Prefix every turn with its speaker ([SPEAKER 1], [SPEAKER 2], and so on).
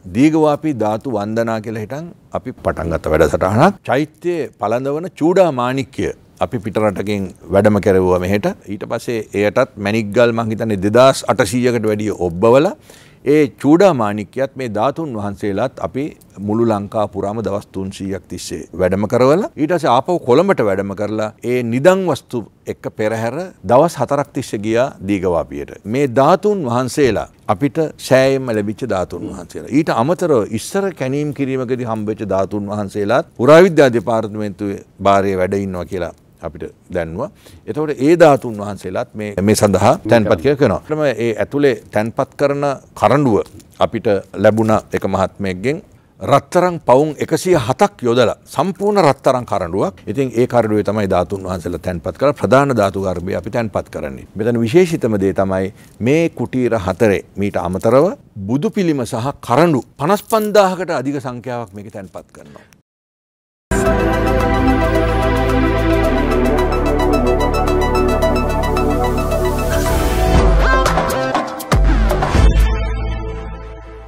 [SPEAKER 1] දීඝවාපී ධාතු වන්දනා කියලා හිටන් අපි පටන් ගත්ත වැඩසටහනක්. චෛත්‍යයේ පළඳවන චූඩා මාණික්‍ය අපි පිටරටකින් වැඩම කරවුවා මෙහෙට. ඊට පස්සේ එයටත් මැණික්ගල් මං හිතන්නේ 2800කට වැඩිය ඔබ්බවලා ඒ චූඩා මාණික්‍යයත් මේ ධාතුන් වහන්සේලාත් අපි මුළු ලංකාව පුරාම දවස් 300ක් තිස්සේ වැඩම කරවලා ඊට පස්සේ ආපහු කොළඹට වැඩම කරලා ඒ නිදන් වස්තු එක්ක පෙරහැර දවස් 4ක් තිස්සේ ගියා දීඝවාපියට. මේ ධාතුන් වහන්සේලා අපිට සෑයෙන්ම ලැබිච්ච ධාතුන් වහන්සේලා. ඊට අමතරව ඉස්සර කැණීම් කිරීමකදී හම්බෙච්ච ධාතුන් වහන්සේලාත් පුරාවිද්‍යා දෙපාර්තමේන්තුවේ භාරයේ වැඩ ඉන්නවා කියලා අපිට දැන්නවා. එතකොට ඒ ධාතුන් වහන්සේලාත් මේ සඳහා තැන්පත් කියලා කියනවා. ඒ ඇතුලේ තැන්පත් කරන කරඬුව අපිට ලැබුණ එක මහත්මයෙක්ගෙන් රත්තරන් පවුම් 107ක් යොදලා සම්පූර්ණ රත්තරන් කරඬුවක්. ඉතින් ඒ කරඬුවේ තමයි ධාතුන් වහන්සේලා තැන්පත් කරලා ප්‍රධාන ධාතු ගර්භය අපි තැන්පත් කරන්නේ. මෙතන විශේෂිතම දේ තමයි මේ කුටීර හතරේ මීට අමතරව බුදු පිළිම සහ කරඬු 55000කට අධික සංඛ්‍යාවක් මේක තැන්පත් කරනවා.